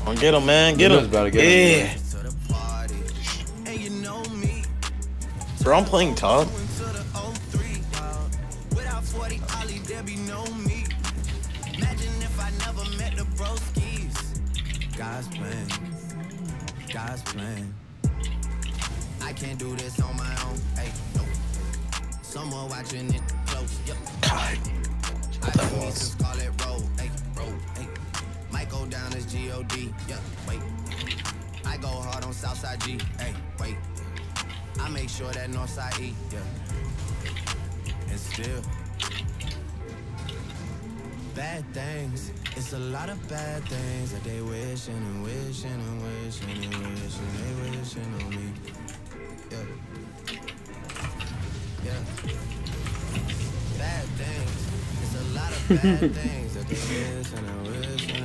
Get him, man. Get him. About to get him, Yeah. Bro, I'm playing top. God's plan. God's plan. I can't do this on my own. Hey, no. Someone watching it close. Yep. God. I just need some Scarlet Road. Hey, road. Hey. Might go down as G-O-D. Yeah, wait. I go hard on Southside G. Hey, wait. I make sure that Northside E. Yeah. And still. Bad things. It's a lot of bad things that they wishing and wishing and wishing and wishing. They wishing on me. Yeah. Yeah. Bad things. It's a lot of bad things that they wishing and wishing.